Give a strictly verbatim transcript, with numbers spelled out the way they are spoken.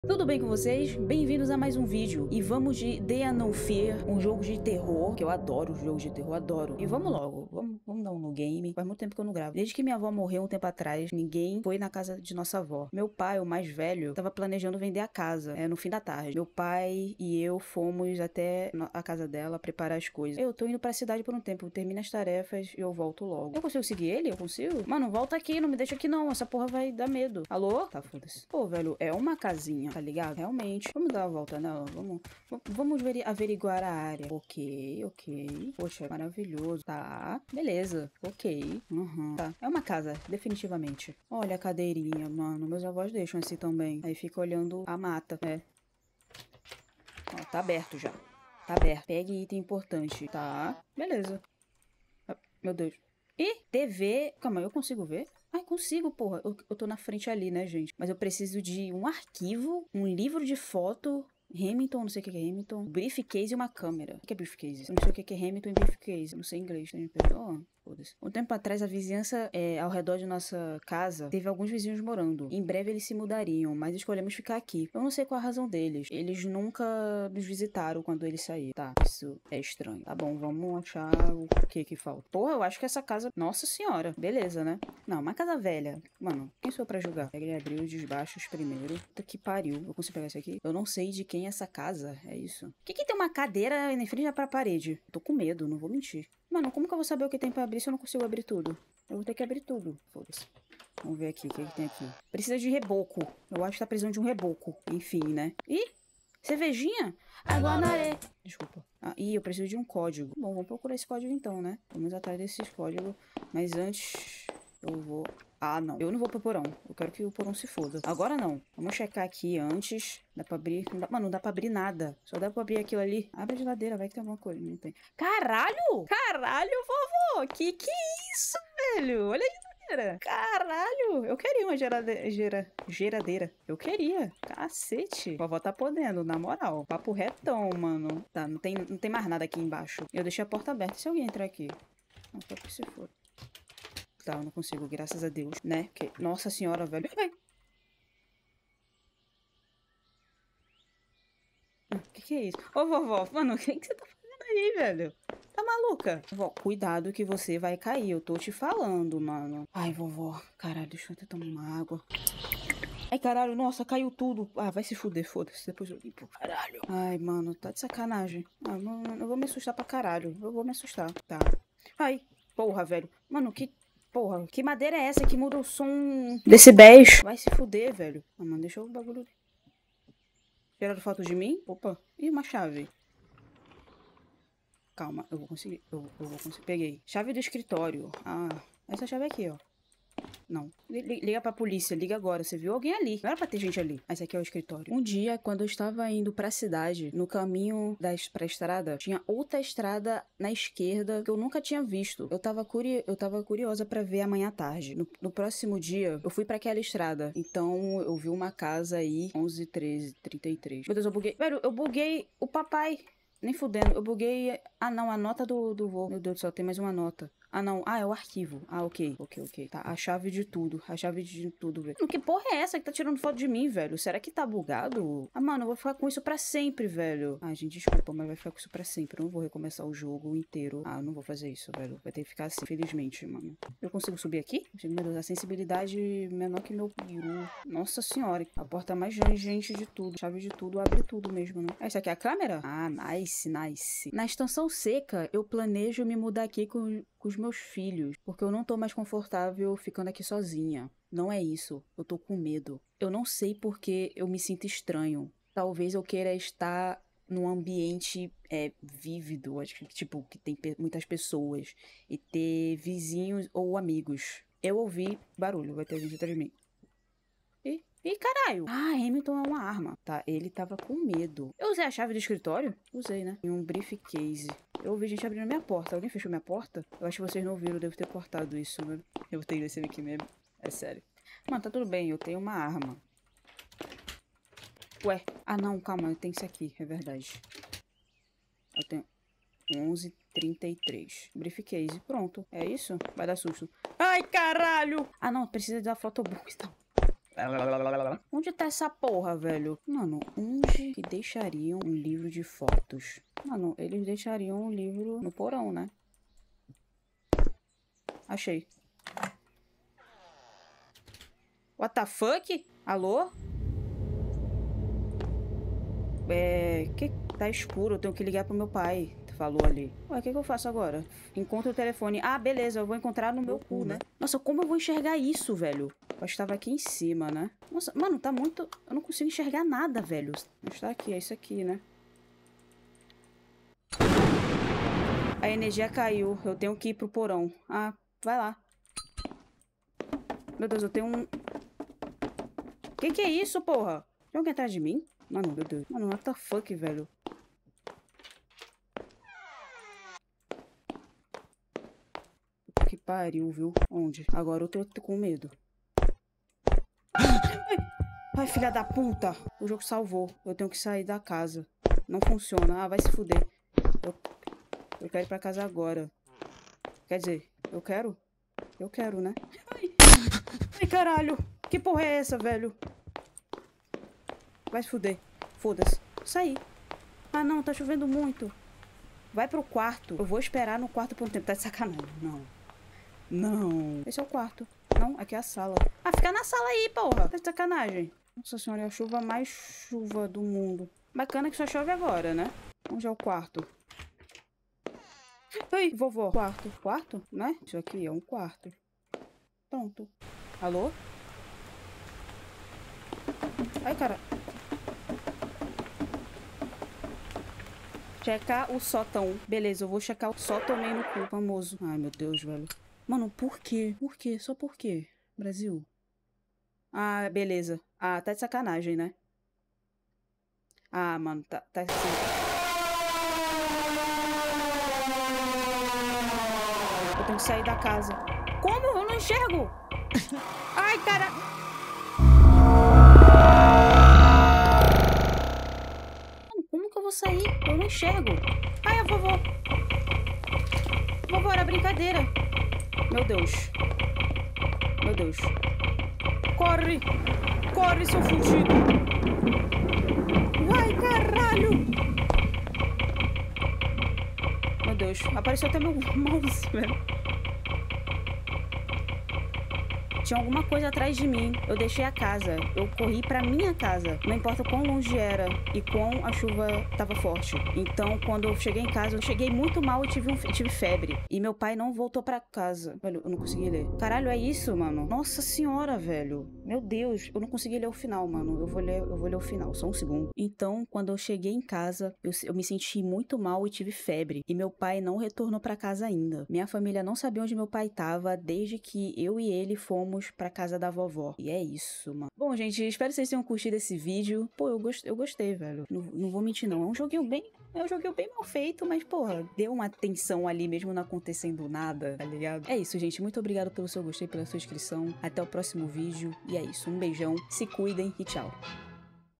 Tudo bem com vocês? Bem-vindos a mais um vídeo. E vamos de The No Fear, um jogo de terror, que eu adoro jogos de terror, adoro. E vamos logo, vamos, vamos dar um no game. Faz muito tempo que eu não gravo. Desde que minha avó morreu um tempo atrás, ninguém foi na casa de nossa avó. Meu pai, o mais velho, tava planejando vender a casa, é, no fim da tarde. Meu pai e eu fomos até a casa dela preparar as coisas. Eu tô indo pra cidade por um tempo, termino as tarefas e eu volto logo. Eu consigo seguir ele? Eu consigo? Mano, volta aqui, não me deixa aqui não, essa porra vai dar medo. Alô? Tá, foda-se. Pô, velho, é uma casinha, tá ligado? Realmente. Vamos dar uma volta nela. Vamos, vamos veri- averiguar a área. Ok, ok. Poxa, é maravilhoso. Tá. Beleza. Ok. Uhum. Tá. É uma casa, definitivamente. Olha a cadeirinha, mano. Meus avós deixam assim também. Aí fica olhando a mata. É. Ó, tá aberto já. Tá aberto. Pegue item importante. Tá. Beleza. Ah, meu Deus. Ih, T V. Calma, eu consigo ver? Ai, consigo, porra. Eu, eu tô na frente ali, né, gente? Mas eu preciso de um arquivo, um livro de foto, Hamilton, não sei o que é Hamilton, briefcase e uma câmera. O que é briefcase? Eu não sei o que é Hamilton e briefcase. Eu não sei inglês, né? Perdoa. Foda-se. Um tempo atrás, a vizinhança é, ao redor de nossa casa teve alguns vizinhos morando. Em breve eles se mudariam, mas escolhemos ficar aqui. Eu não sei qual a razão deles. Eles nunca nos visitaram quando eles saíram. Tá, isso é estranho. Tá bom, vamos achar o que que falta. Porra, eu acho que essa casa... Nossa senhora. Beleza, né? Não, uma casa velha. Mano, quem sou eu pra julgar? Ele abriu os desbaixos primeiro. Puta que pariu. Eu consigo pegar isso aqui? Eu não sei de quem é essa casa. É isso. O que que tem uma cadeira em frente pra parede? Tô com medo, não vou mentir. Mano, como que eu vou saber o que tem pra abrir se eu não consigo abrir tudo? Eu vou ter que abrir tudo. Foda-se. Vamos ver aqui, o que, que tem aqui. Precisa de reboco. Eu acho que tá precisando de um reboco. Enfim, né? Ih, cervejinha? Água na areia. Desculpa. Ah, ih, eu preciso de um código. Bom, vamos procurar esse código então, né? Vamos atrás desses códigos. Mas antes, eu vou... Ah, não. Eu não vou pro porão. Eu quero que o porão se foda. Agora não. Vamos checar aqui antes. Dá pra abrir... Não dá... Mano, não dá pra abrir nada. Só dá pra abrir aquilo ali. Abre a geladeira, vai que tem alguma coisa. Não tem. Caralho! Caralho, vovô! Que que é isso, velho? Olha a geladeira. Caralho! Eu queria uma geladeira... Gera... Geradeira. Eu queria. Cacete. Vovó tá podendo, na moral. Papo retão, mano. Tá, não tem, não tem mais nada aqui embaixo. Eu deixei a porta aberta. E se alguém entrar aqui? Não, só que se for. Tá, eu não consigo, graças a Deus, né? Porque, nossa senhora, velho. Ai. O que que é isso? Ô, vovó, mano, o que que você tá fazendo aí, velho? Tá maluca? Vó, cuidado que você vai cair, eu tô te falando, mano. Ai, vovó, caralho, deixa eu até tomar uma água. Ai, caralho, nossa, caiu tudo. Ah, vai se fuder, foda-se, depois eu limpo. Caralho. Ai, mano, tá de sacanagem. Ah, não, eu vou me assustar pra caralho. Eu vou me assustar, tá. Ai, porra, velho. Mano, que... Porra, que madeira é essa que muda o som... Decibéis. Vai se fuder, velho. Ah, mano, deixa o bagulho... Tiraram foto de mim? Opa. Ih, uma chave. Calma, eu vou conseguir. Eu, eu vou conseguir. Peguei. Chave do escritório. Ah, essa chave aqui, ó. Não. Liga pra polícia, liga agora. Você viu alguém ali? Não era pra ter gente ali. Esse aqui é o escritório. Um dia, quando eu estava indo pra cidade, no caminho da, pra estrada, tinha outra estrada na esquerda que eu nunca tinha visto. Eu tava, curi eu tava curiosa pra ver amanhã à tarde. No, no próximo dia, eu fui pra aquela estrada. Então, eu vi uma casa aí, onze, treze, trinta e três. Meu Deus, eu buguei. Velho, eu buguei o papai. Nem fudendo. Eu buguei... Ah, não. A nota do, do vô. Meu Deus do céu, tem mais uma nota. Ah, não. Ah, é o arquivo. Ah, ok. Ok, ok. Tá, a chave de tudo. A chave de tudo, velho. Que porra é essa que tá tirando foto de mim, velho? Será que tá bugado? Ah, mano, eu vou ficar com isso pra sempre, velho. Ai, gente, desculpa, mas vai ficar com isso pra sempre. Eu não vou recomeçar o jogo inteiro. Ah, eu não vou fazer isso, velho. Vai ter que ficar assim, felizmente, mano. Eu consigo subir aqui? Meu Deus, a sensibilidade menor que meu peru. Nossa senhora. A porta mais gente de tudo. Chave de tudo, abre tudo mesmo, né? Essa aqui é a câmera? Ah, nice, nice. Na estação seca, eu planejo me mudar aqui com... com os meus filhos, porque eu não tô mais confortável ficando aqui sozinha. Não é isso, eu tô com medo. Eu não sei porque eu me sinto estranho. Talvez eu queira estar num ambiente é, vívido, acho que tipo, que tem pe muitas pessoas, e ter vizinhos ou amigos. Eu ouvi barulho, vai ter gente atrás de mim. Ih, ih, caralho! Ah, Hamilton é uma arma. Tá, ele tava com medo. Eu usei a chave do escritório? Usei, né? Em um briefcase. Eu ouvi gente abrindo minha porta. Alguém fechou minha porta? Eu acho que vocês não viram, eu devo ter cortado isso, né? Eu tenho esse aqui mesmo. É sério. Mano, tá tudo bem, eu tenho uma arma. Ué. Ah, não, calma, eu tenho isso aqui, é verdade. Eu tenho onze trinta e três. Briefcase, pronto. É isso? Vai dar susto. Ai, caralho! Ah, não, precisa da fotobook, então. Onde tá essa porra, velho? Mano, onde que deixariam um livro de fotos? Mano, eles deixariam um livro no porão, né? Achei. What the fuck? Alô? É... Que... Tá escuro, eu tenho que ligar pro meu pai. Falou ali. Ué, o que, que eu faço agora? Encontro o telefone. Ah, beleza, eu vou encontrar no meu cu, né? Nossa, como eu vou enxergar isso, velho? Eu estava aqui em cima, né? Nossa, mano, tá muito... Eu não consigo enxergar nada, velho. Está aqui, é isso aqui, né? A energia caiu. Eu tenho que ir pro porão. Ah, vai lá. Meu Deus, eu tenho um... Que que é isso, porra? Tem alguém atrás de mim? Mano, meu Deus. Mano, what the fuck, velho? Que pariu, viu? Onde? Agora eu tô com medo. Ai, filha da puta. O jogo salvou. Eu tenho que sair da casa. Não funciona. Ah, vai se fuder. Eu, eu quero ir pra casa agora. Quer dizer, eu quero? Eu quero, né? Ai, ai caralho. Que porra é essa, velho? Vai se fuder. Foda-se. Saí. Ah, não. Tá chovendo muito. Vai pro quarto. Eu vou esperar no quarto por um tempo. Tá de sacanagem. Não. Não. Esse é o quarto. Não, aqui é a sala. Ah, fica na sala aí, porra. Tá de sacanagem. Nossa senhora, é a chuva mais chuva do mundo. Bacana que só chove agora, né? Onde é o quarto? Ai, vovó. Quarto. Quarto? Né? Isso aqui é um quarto. Pronto. Alô? Ai, cara. Checar o sótão. Beleza, eu vou checar o sótão meio no cu, famoso. Ai, meu Deus, velho. Mano, por quê? Por quê? Só por quê? Brasil. Ah, beleza. Ah, tá de sacanagem, né? Ah, mano, tá, tá assim. Eu tenho que sair da casa. Como? Eu não enxergo! Ai, cara! Mano, como que eu vou sair? Eu não enxergo. Ai, a vovó. Vovó, era brincadeira. Meu Deus. Meu Deus. Corre! Corre, seu fugido! Ai, caralho! Meu Deus, apareceu até meu mouse, velho. Tinha alguma coisa atrás de mim. Eu deixei a casa. Eu corri pra minha casa. Não importa quão longe era e quão a chuva tava forte. Então, quando eu cheguei em casa, eu cheguei muito mal e tive, um, tive febre. E meu pai não voltou pra casa. Velho, eu não consegui ler. Caralho, é isso, mano? Nossa senhora, velho. Meu Deus, eu não consegui ler o final, mano. Eu vou ler, eu vou ler o final, só um segundo. Então, quando eu cheguei em casa, eu, eu me senti muito mal e tive febre. E meu pai não retornou pra casa ainda. Minha família não sabia onde meu pai tava desde que eu e ele fomos pra casa da vovó. E é isso, mano. Bom, gente, espero que vocês tenham curtido esse vídeo. Pô, eu, gost, eu gostei, velho. Não, não vou mentir, não. É um joguinho bem... É um joguinho bem mal feito, mas, porra, deu uma tensão ali mesmo não acontecendo nada, tá ligado? É isso, gente. Muito obrigado pelo seu gostei, pela sua inscrição. Até o próximo vídeo. E é isso. Um beijão. Se cuidem e tchau.